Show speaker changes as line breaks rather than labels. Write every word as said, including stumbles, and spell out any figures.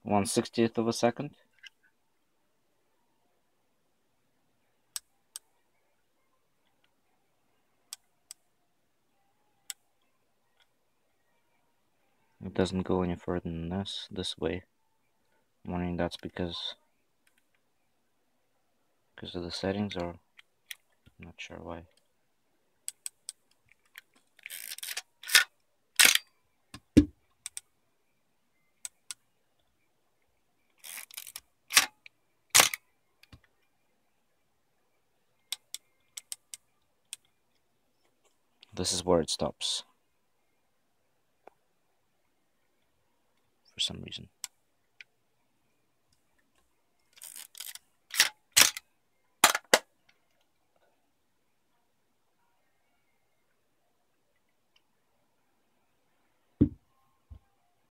one sixtieth of a second. It doesn't go any further than this, this way. I'm wondering that's because because of the settings, or I'm not sure why. This is where it stops for some reason.